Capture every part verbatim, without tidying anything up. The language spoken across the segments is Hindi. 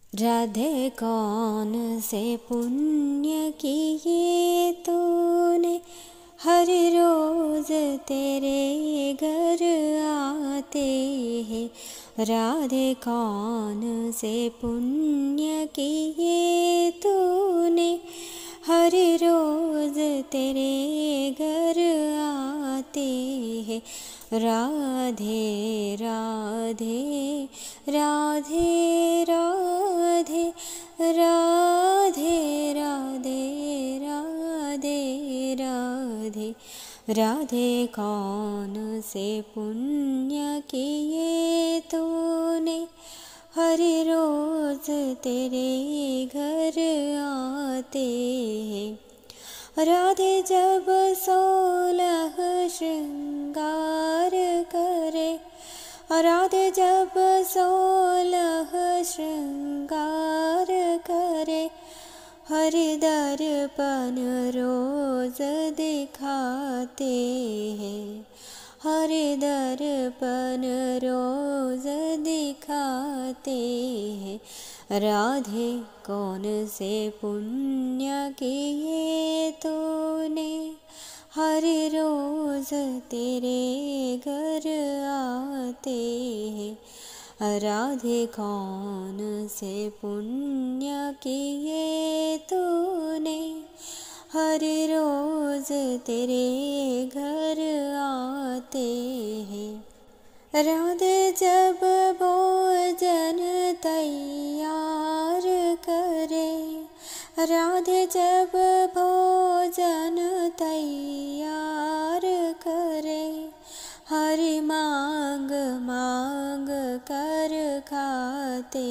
राधे कौन से पुण्य किए तूने, हर रोज तेरे घर आते हैं। राधे कौन से पुण्य किए तूने, हर रोज तेरे घर आते हैं। राधे राधे राधे राधे राधे राधे राधे राधे राधे कौन से पुण्य किए तूने, हर रोज तेरे घर आते हैं। राधे जब सोलह श्रृंगार करे, राधे जब सोलह श्रृंगार करे, हर दर्पण रोज दिखाते हैं। हर दर्पण रोज दिखाते हैं। राधे कौन से पुण्य किए तूने, हर रोज तेरे घर आते हैं। राधे कौन से पुण्य किए तूने, हर रोज तेरे घर आते हैं। राधे जब भोजन तैयार करे, राधे जब भोजन तैयार करे, हरि मांग मांग कर खाते।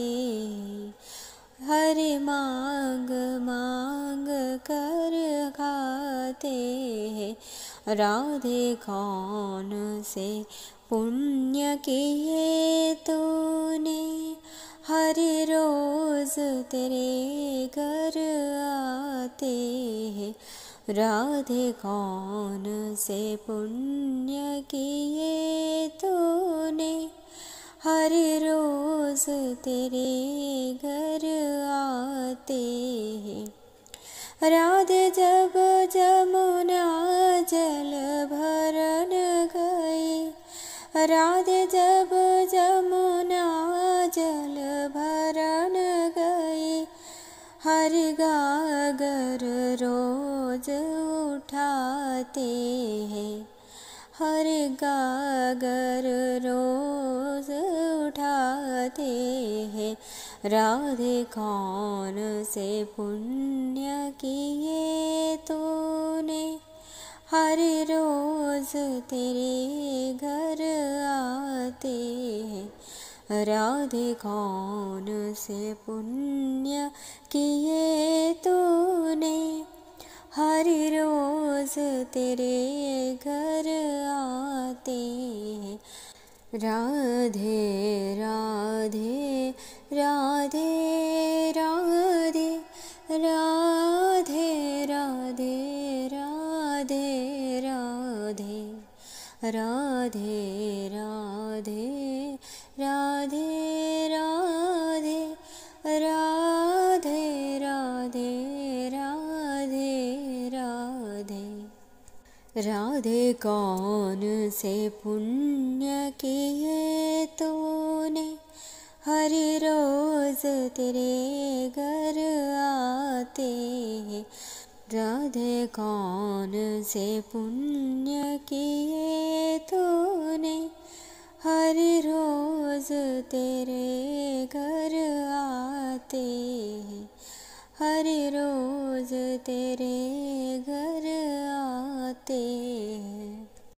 हरि मांग मांग कर खाते हैं। राधे कौन से पुण्य किए तूने, हर रोज तेरे घर आते हैं। राधे कौन से पुण्य किए तूने, हर रोज तेरे घर आते हैं। राधे जब जमुना जल भरन गई, राधे जब जमुना जल भरन गई, हर गागर रोज उठाते हैं। हर गागर रोज उठाते हैं। राधे कौन से पुण्य किए तूने, हर रोज तेरे घर आते हैं। राधे कौन से पुण्य किए तूने, हर रोज तेरे घर आते हैं। राधे राधे राधे राधे राधे राधे राधे राधे राधे राधे राधे राधे राधे राधे राधे राधे राधे कौन से पुण्य किए तूने, हर रोज तेरे घर आते हैं। राधे कौन से पुण्य किए तूने, हर रोज तेरे घर आते हैं। हर रोज तेरे घर आते हैं।